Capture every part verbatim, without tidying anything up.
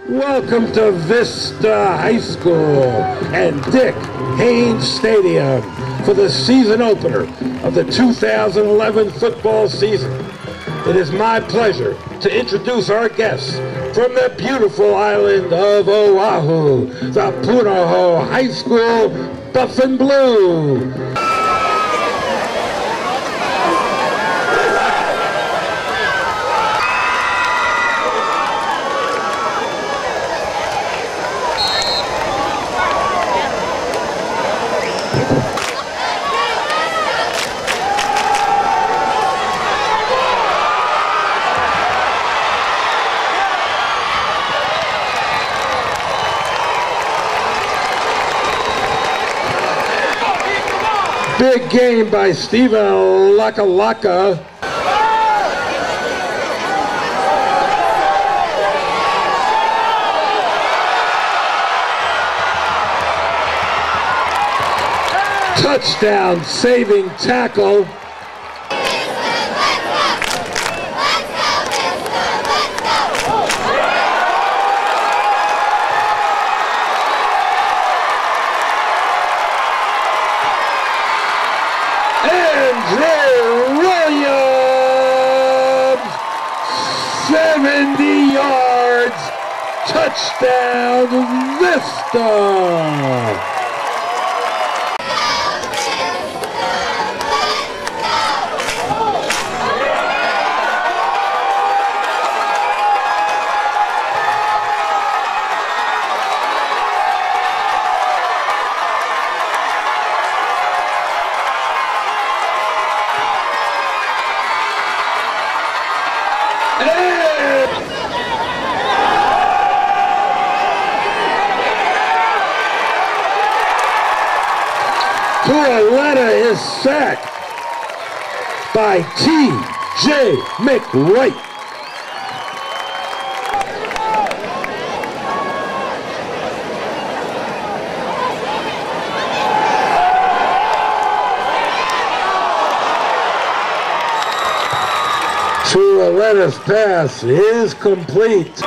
Welcome to Vista High School and Dick Haynes Stadium for the season opener of the two thousand eleven football season. It is my pleasure to introduce our guests from the beautiful island of Oahu, the Punahou High School Buff and Blue. Big game by Steven Lakalaka. Touchdown saving tackle. seventy yards, touchdown Vista. Tualeta is sacked by T J McWhite. Tualeta's pass is complete.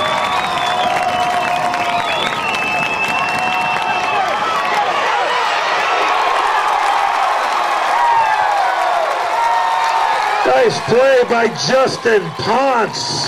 Nice play by Justin Ponce.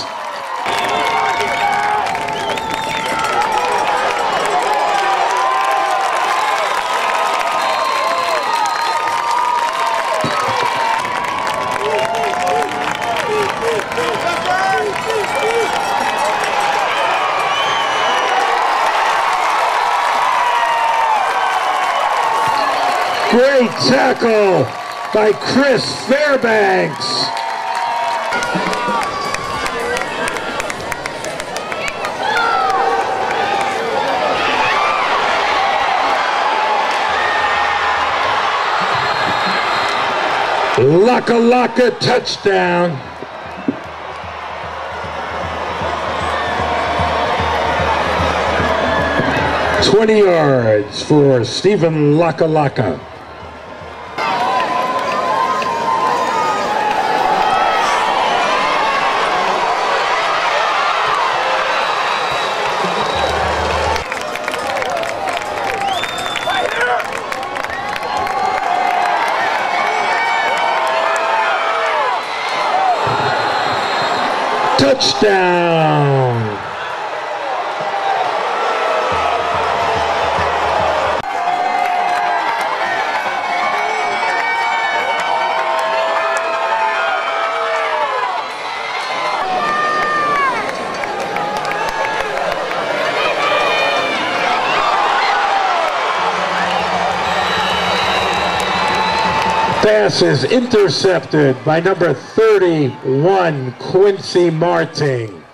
Great tackle by Chris Fairbanks. Lakalaka touchdown. twenty yards for Steven Lakalaka. Touchdown! Pass is intercepted by number thirty-one, Quincy Martin.